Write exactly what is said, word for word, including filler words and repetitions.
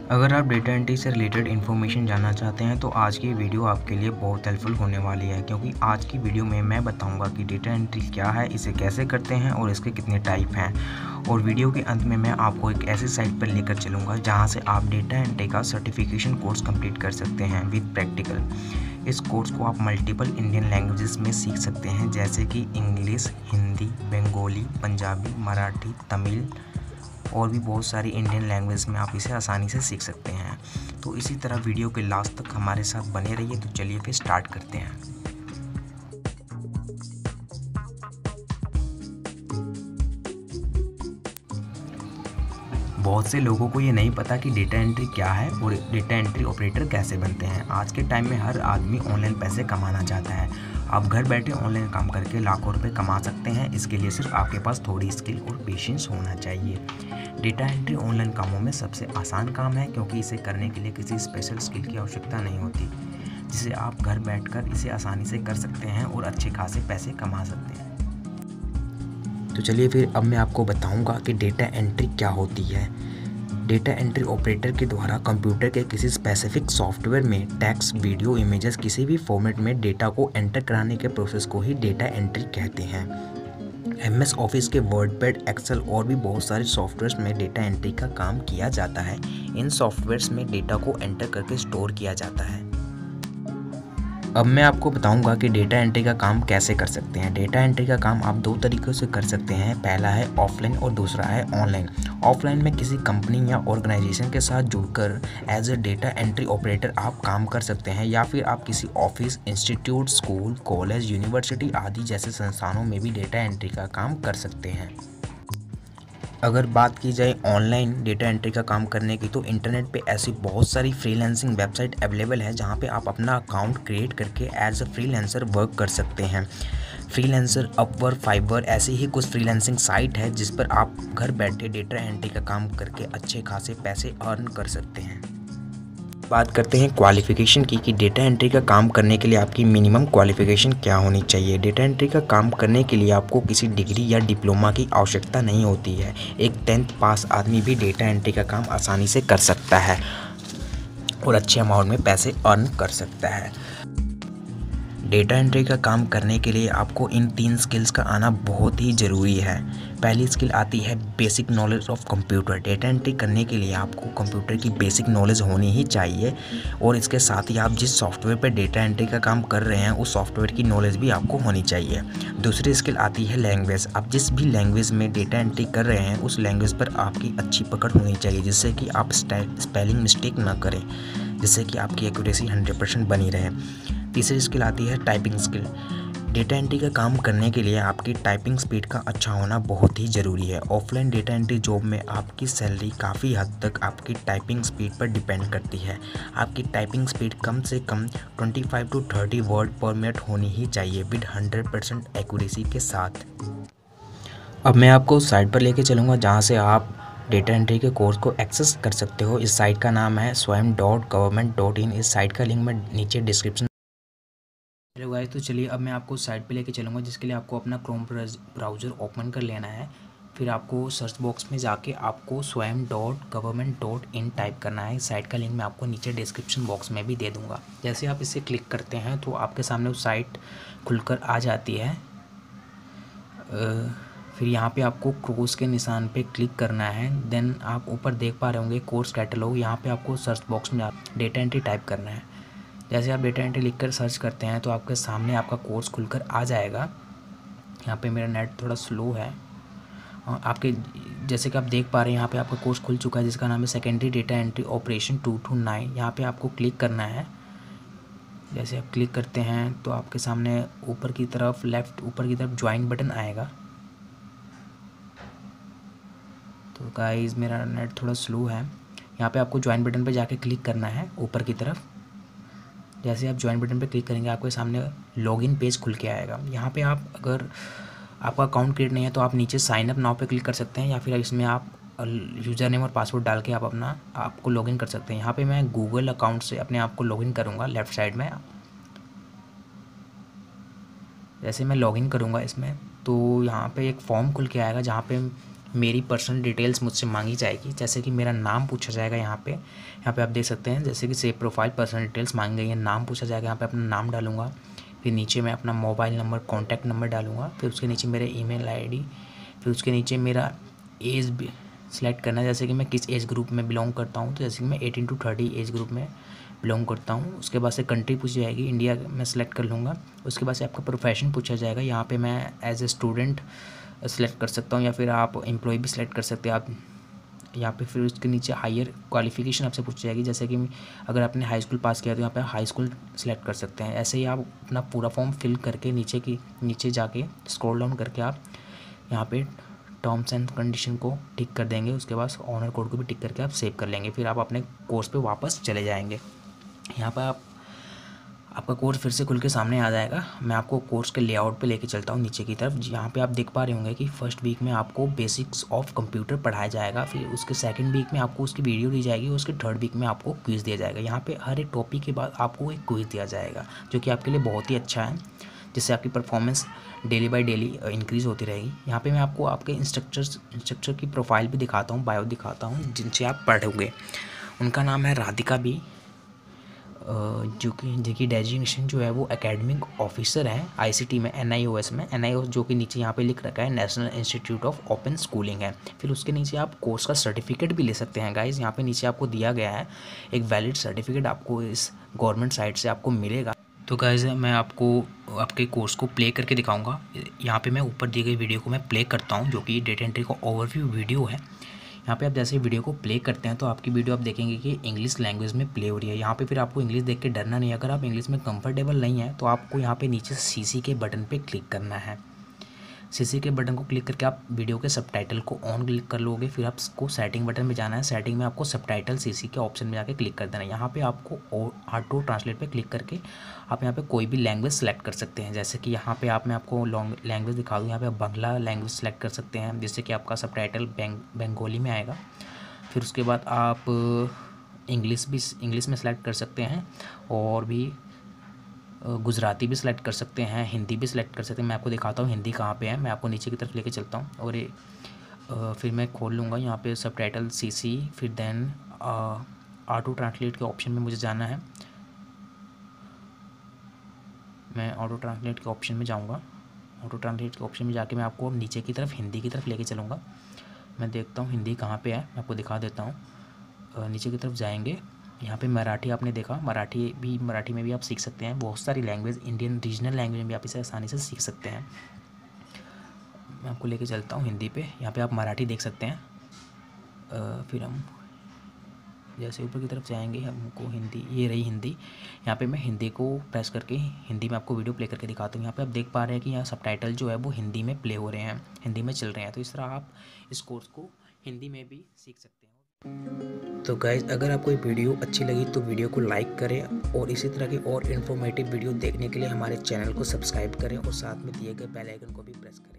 अगर आप data entry से रिलेटेड इन्फॉर्मेशन जानना चाहते हैं तो आज की वीडियो आपके लिए बहुत हेल्पफुल होने वाली है, क्योंकि आज की वीडियो में मैं बताऊंगा कि डेटा एंट्री क्या है, इसे कैसे करते हैं और इसके कितने टाइप हैं। और वीडियो के अंत में मैं आपको एक ऐसी साइट पर लेकर चलूँगा जहां से आप डेटा एंट्री का सर्टिफिकेशन कोर्स कंप्लीट कर सकते हैं विद प्रैक्टिकल। इस कोर्स को आप मल्टीपल इंडियन लैंग्वेजेस में सीख सकते हैं, जैसे कि इंग्लिश, हिंदी, बंगाली, पंजाबी, मराठी, तमिल और भी बहुत सारी इंडियन लैंग्वेज में आप इसे आसानी से सीख सकते हैं। तो इसी तरह वीडियो के लास्ट तक हमारे साथ बने रहिए। तो चलिए फिर स्टार्ट करते हैं। बहुत से लोगों को ये नहीं पता कि डेटा एंट्री क्या है और डेटा एंट्री ऑपरेटर कैसे बनते हैं। आज के टाइम में हर आदमी ऑनलाइन पैसे कमाना चाहता है। आप घर बैठे ऑनलाइन काम करके लाखों रुपए कमा सकते हैं। इसके लिए सिर्फ आपके पास थोड़ी स्किल और पेशेंस होना चाहिए। डेटा एंट्री ऑनलाइन कामों में सबसे आसान काम है, क्योंकि इसे करने के लिए किसी स्पेशल स्किल की आवश्यकता नहीं होती, जिसे आप घर बैठकर इसे आसानी से कर सकते हैं और अच्छे खासे पैसे कमा सकते हैं। तो चलिए फिर अब मैं आपको बताऊंगा कि डेटा एंट्री क्या होती है। डेटा एंट्री ऑपरेटर के द्वारा कंप्यूटर के किसी स्पेसिफिक सॉफ्टवेयर में टेक्स्ट, वीडियो, इमेजेस किसी भी फॉर्मेट में डेटा को एंटर कराने के प्रोसेस को ही डेटा एंट्री कहते हैं। एम एस ऑफिस के वर्ड पैड, एक्सेल और भी बहुत सारे सॉफ्टवेयर्स में डेटा एंट्री का काम किया जाता है। इन सॉफ्टवेयर्स में डेटा को एंटर करके स्टोर किया जाता है। अब मैं आपको बताऊंगा कि डेटा एंट्री का काम कैसे कर सकते हैं। डेटा एंट्री का काम आप दो तरीक़ों से कर सकते हैं। पहला है ऑफलाइन और दूसरा है ऑनलाइन। ऑफलाइन में किसी कंपनी या ऑर्गेनाइजेशन के साथ जुड़कर as a data entry operator आप काम कर सकते हैं, या फिर आप किसी office, institute, school, college, university आदि जैसे संस्थानों में भी डेटा एंट्री का काम कर सकते हैं। अगर बात की जाए ऑनलाइन डेटा एंट्री का काम करने की, तो इंटरनेट पे ऐसी बहुत सारी फ्रीलांसिंग वेबसाइट अवेलेबल है जहाँ पे आप अपना अकाउंट क्रिएट करके एज अ फ्रीलांसर वर्क कर सकते हैं। फ्रीलांसर, अपवर्क, फाइवर ऐसी ही कुछ फ्रीलांसिंग साइट है जिस पर आप घर बैठे डेटा एंट्री का काम करके अच्छे खासे पैसे अर्न कर सकते हैं। बात करते हैं क्वालिफ़िकेशन की कि डेटा एंट्री का काम करने के लिए आपकी मिनिमम क्वालिफ़िकेशन क्या होनी चाहिए। डेटा एंट्री का काम करने के लिए आपको किसी डिग्री या डिप्लोमा की आवश्यकता नहीं होती है। एक टेंथ पास आदमी भी डेटा एंट्री का काम आसानी से कर सकता है और अच्छे अमाउंट में पैसे अर्न कर सकता है। डेटा एंट्री का काम करने के लिए आपको इन तीन स्किल्स का आना बहुत ही ज़रूरी है। पहली स्किल आती है basic knowledge of computer. Data entry करने के लिए आपको कंप्यूटर की बेसिक नॉलेज होनी ही चाहिए, और इसके साथ ही आप जिस सॉफ्टवेयर पर डेटा एंट्री का काम कर रहे हैं उस सॉफ्टवेयर की नॉलेज भी आपको होनी चाहिए। दूसरी स्किल आती है लैंग्वेज। आप जिस भी लैंग्वेज में डेटा एंट्री कर रहे हैं उस लैंग्वेज पर आपकी अच्छी पकड़ होनी चाहिए, जिससे कि आप स्पेलिंग मिस्टेक ना करें, जिससे कि आपकी एक्यूरेसी हंड्रेड परसेंट बनी रहे। तीसरी स्किल आती है टाइपिंग स्किल। डेटा एंट्री का काम करने के लिए आपकी टाइपिंग स्पीड का अच्छा होना बहुत ही ज़रूरी है। ऑफलाइन डेटा एंट्री जॉब में आपकी सैलरी काफ़ी हद तक आपकी टाइपिंग स्पीड पर डिपेंड करती है। आपकी टाइपिंग स्पीड कम से कम पच्चीस टू तीस वर्ड पर मिनट होनी ही चाहिए विद हंड्रेड परसेंट एक्यूरेसी के साथ। अब मैं आपको उस साइट पर लेके चलूँगा जहाँ से आप डेटा एंट्री के कोर्स को एक्सेस कर सकते हो। इस साइट का नाम है स्वयं डॉट गवर्नमेंट डॉट इन। इस साइट का लिंक मैं नीचे डिस्क्रिप्शन। हेलो गाइस, तो चलिए अब मैं आपको साइट पे लेके चलूँगा, जिसके लिए आपको अपना क्रोम ब्राउज़र ओपन कर लेना है। फिर आपको सर्च बॉक्स में जाके आपको Swayam dot government dot in type करना है। इस साइट का लिंक मैं आपको नीचे डिस्क्रिप्शन बॉक्स में भी दे दूँगा। जैसे आप इसे क्लिक करते हैं तो आपके सामने वो साइट खुलकर आ जाती है। फिर यहाँ पे आपको क्रॉस के निशान पे क्लिक करना है। देन आप ऊपर देख पा रहे होंगे कोर्स कैटलॉग। यहाँ पे आपको सर्च बॉक्स में डेटा एंट्री टाइप करना है। जैसे आप डेटा एंट्री लिखकर सर्च करते हैं तो आपके सामने आपका कोर्स खुलकर आ जाएगा। यहाँ पे मेरा नेट थोड़ा स्लो है। आपके जैसे कि आप देख पा रहे हैं यहाँ पे आपका कोर्स खुल चुका है, जिसका नाम है secondary data entry operation two two nine. यहाँ पे आपको क्लिक करना है। जैसे आप क्लिक करते हैं तो आपके सामने ऊपर की तरफ लेफ़्ट ऊपर की तरफ ज्वाइन बटन आएगा। तो गाइस मेरा नेट थोड़ा स्लो है। यहाँ पे आपको ज्वाइन बटन पे जाके क्लिक करना है ऊपर की तरफ। जैसे आप ज्वाइन बटन पे क्लिक करेंगे आपके सामने लॉगिन पेज खुल के आएगा। यहाँ पे आप अगर आपका अकाउंट क्रिएट नहीं है तो आप नीचे साइन अप नाउ पे क्लिक कर सकते हैं, या फिर इसमें आप यूज़र नेम और पासवर्ड डाल के आप अपना आपको लॉगिन कर सकते हैं। यहाँ पे मैं गूगल अकाउंट से अपने आप को लॉगिन करूँगा लेफ़्ट साइड में। जैसे मैं लॉगिन करूँगा इसमें तो यहाँ पे एक फॉर्म खुल के आएगा, जहाँ पे मेरी पर्सनल डिटेल्स मुझसे मांगी जाएगी, जैसे कि मेरा नाम पूछा जाएगा। यहाँ पे यहाँ पे आप देख सकते हैं जैसे कि सेव प्रोफाइल पर्सनल डिटेल्स मांगी गई है, नाम पूछा जाएगा। यहाँ पे अपना नाम डालूंगा, फिर नीचे मैं अपना मोबाइल नंबर कॉन्टैक्ट नंबर डालूंगा, फिर उसके नीचे मेरे ईमेल आईडी, फिर उसके नीचे मेरा एज भी सिलेक्ट करना है, जैसे कि मैं किस एज ग्रुप में बिलोंग करता हूँ। तो जैसे कि मैं eighteen to thirty age group में बिलोंग करता हूँ। उसके बाद से कंट्री पूछी जाएगी, इंडिया में सेलेक्ट कर लूँगा। उसके बाद से आपका प्रोफेशन पूछा जाएगा, यहाँ पे मैं एज ए स्टूडेंट सेलेक्ट कर सकता हूँ या फिर आप एम्प्लॉय भी सिलेक्ट कर सकते हैं आप यहाँ पे। फिर उसके नीचे हायर क्वालिफिकेशन आपसे पूछी जाएगी, जैसे कि अगर आपने हाई स्कूल पास किया तो यहाँ पे हाई स्कूल सेलेक्ट कर सकते हैं। ऐसे ही आप अपना पूरा फॉर्म फिल करके नीचे की नीचे जाके स्क्रॉल डाउन करके आप यहाँ पे टर्म्स एंड कंडीशन को टिक कर देंगे। उसके बाद ऑनर कोड को भी टिक करके आप सेव कर लेंगे। फिर आप अपने कोर्स पे वापस चले जाएंगे। यहाँ पर आप आपका कोर्स फिर से खुल के सामने आ जाएगा। मैं आपको कोर्स के लेआउट पे लेके चलता हूँ नीचे की तरफ। यहाँ पे आप देख पा रहे होंगे कि फर्स्ट वीक में आपको बेसिक्स ऑफ कंप्यूटर पढ़ाया जाएगा, फिर उसके सेकंड वीक में आपको उसकी वीडियो दी जाएगी, उसके थर्ड वीक में आपको क्विज़ दिया जाएगा। यहाँ पे हर एक टॉपिक के बाद आपको एक क्विज़ दिया जाएगा, जो कि आपके लिए बहुत ही अच्छा है, जिससे आपकी performance daily by daily increase होती रहेगी। यहाँ पे मैं आपको आपके इंस्ट्रक्टर्स इंस्ट्रक्टर की प्रोफाइल भी दिखाता हूँ, बायो दिखाता हूँ, जिनसे आप पढ़ोगे। उनका नाम है राधिका बी, जो कि जिनकी डेजिग्नेशन जो है वो एकेडमिक ऑफिसर हैं आईसीटी में, एनआईओएस में। एनआईओएस जो कि नीचे यहाँ पे लिख रखा है national institute of open schooling है। फिर उसके नीचे आप कोर्स का सर्टिफिकेट भी ले सकते हैं गाइस। यहाँ पे नीचे आपको दिया गया है एक वैलिड सर्टिफिकेट, आपको इस गवर्नमेंट साइट से आपको मिलेगा। तो गाइस मैं आपको आपके कोर्स को प्ले करके दिखाऊंगा। यहाँ पे मैं ऊपर दी गई वीडियो को मैं प्ले करता हूँ, जो कि डेटा एंट्री का ओवरव्यू वीडियो है। यहाँ पे आप जैसे वीडियो को प्ले करते हैं तो आपकी वीडियो आप देखेंगे कि इंग्लिश लैंग्वेज में प्ले हो रही है। यहाँ पे फिर आपको इंग्लिश देख के डरना नहीं है। अगर आप इंग्लिश में कंफर्टेबल नहीं है तो आपको यहाँ पे नीचे सीसी के बटन पे क्लिक करना है। सीसी के बटन को क्लिक करके आप वीडियो के सबटाइटल को ऑन क्लिक कर लोगे। फिर आपको सेटिंग बटन में जाना है, सेटिंग में आपको सबटाइटल सीसी के ऑप्शन में जाके क्लिक कर देना है। यहाँ पे आपको ऑटो ट्रांसलेट पे क्लिक करके आप यहाँ पे कोई भी लैंग्वेज सेलेक्ट कर सकते हैं। जैसे कि यहाँ पे आप मैं आपको लॉन्ग लैंग्वेज दिखा दूँ, यहाँ पे आप बांग्ला लैंग्वेज सेलेक्ट कर सकते हैं, जिससे कि आपका सबटाइटल बेंग बंगाली में आएगा। फिर उसके बाद आप इंग्लिश भी इंग्लिश में सेलेक्ट कर सकते हैं, और भी गुजराती भी सिलेक्ट कर सकते हैं, हिंदी भी सिलेक्ट कर सकते हैं। मैं आपको दिखाता हूँ हिंदी कहाँ पे है। मैं आपको नीचे की तरफ लेके चलता हूँ और ये फिर मैं खोल लूँगा यहाँ पे सबटाइटल सीसी, फिर देन ऑटो ट्रांसलेट के ऑप्शन में मुझे जाना है। मैं ऑटो ट्रांसलेट के ऑप्शन में जाऊँगा। ऑटो ट्रांसलेट के ऑप्शन में जाके मैं आपको नीचे की तरफ हिंदी की तरफ लेके चलूँगा। मैं देखता हूँ हिंदी कहाँ पे है, मैं आपको दिखा देता हूँ। नीचे की तरफ जाएंगे, यहाँ पे मराठी आपने देखा, मराठी भी मराठी में भी आप सीख सकते हैं। बहुत सारी लैंग्वेज इंडियन रीजनल लैंग्वेज में भी आप इसे आसानी से सीख सकते हैं। मैं आपको लेके चलता हूँ हिंदी पे। यहाँ पे आप मराठी देख सकते हैं। आ, फिर हम जैसे ऊपर की तरफ जाएंगे, हमको हिंदी, ये रही हिंदी। यहाँ पे मैं हिंदी को प्रेस करके हिंदी में आपको वीडियो प्ले करके दिखाता हूँ। यहाँ पे आप देख पा रहे हैं कि यहाँ सबटाइटल जो है वो हिंदी में प्ले हो रहे हैं, हिंदी में चल रहे हैं। तो इस तरह आप इस कोर्स को हिंदी में भी सीख सकते हैं। तो गाइज अगर आपको ये वीडियो अच्छी लगी तो वीडियो को लाइक करें, और इसी तरह की और इन्फॉर्मेटिव वीडियो देखने के लिए हमारे चैनल को सब्सक्राइब करें, और साथ में दिए गए बेल आइकन को भी प्रेस करें।